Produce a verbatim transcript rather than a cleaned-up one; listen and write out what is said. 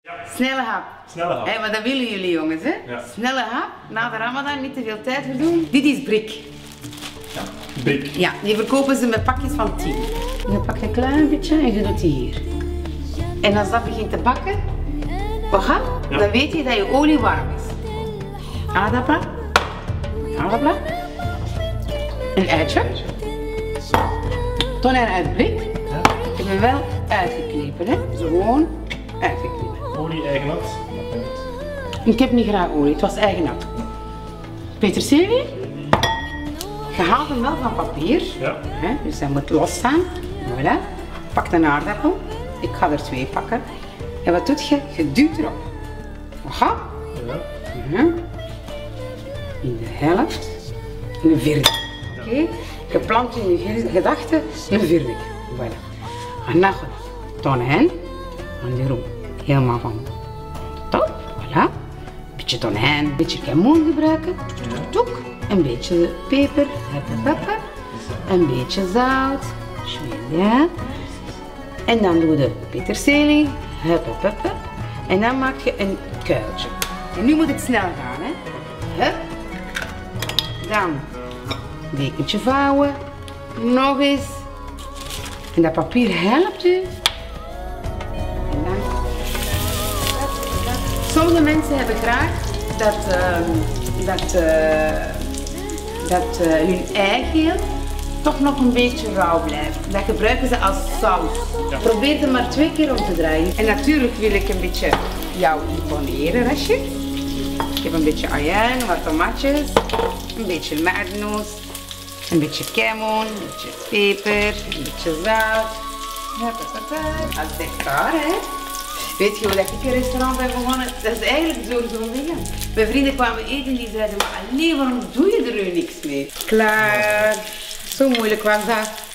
Ja. Snelle hap. Snelle hap. Hey, maar dat willen jullie jongens, hè? Ja. Snelle hap, na de Ramadan, niet te veel tijd verdoen. Dit is brik. Ja. Bik. Ja, die verkopen ze met pakjes van tien. Je pakt een klein beetje en je doet die hier. En als dat begint te bakken, wacht, Ja. dan weet je dat je olie warm is. Aardappelen. Aardappelen. Een eitje. Tonijn uit blik. Ja. Ik heb hem wel uitgeknepen, hè? Gewoon uitgeknepen. Olie eigen nat. Ik heb niet graag olie, het was eigen nat. Peterselie. Je haalt hem wel van papier, Ja. hè? Dus hij moet losstaan. Voilà. Pak een aardappel. Ik ga er twee pakken. En wat doet je? Je duwt erop. Aha. Ja. Ja. In de helft. In een vierde. Oké. Okay. Je plant in je vierde gedachte een vierde. Voilà. En dan tonijn. En die roep. Helemaal van top. Voilà. Beetje tonijn, een beetje kemon gebruiken. Toek. Een beetje peper. Pepper. Een beetje zout. Ja. En dan doe je peterselie. Hup, hup, hup, hup. En dan maak je een kuiltje. En nu moet het snel gaan, hè. Hup. Dan een dekentje vouwen. Nog eens. En dat papier helpt u. En dan... Sommige mensen hebben graag dat, uh, dat, uh, dat uh, hun eigeel toch nog een beetje rauw blijft. Dat gebruiken ze als saus. Ja. Probeer het maar twee keer om te draaien. En natuurlijk wil ik een beetje jou imponeren, Rashid. Ik heb een beetje ajuin, wat tomatjes, een beetje maartnoot, een beetje kemon, een beetje peper, een beetje zout. Als decor, hè. Weet je hoe dat ik een restaurant ben begonnen? Dat is eigenlijk door zo'n dingen. Mijn vrienden kwamen eten en die zeiden, maar nee, waarom doe je er nu niks mee? Klaar. Zo moeilijk was dat.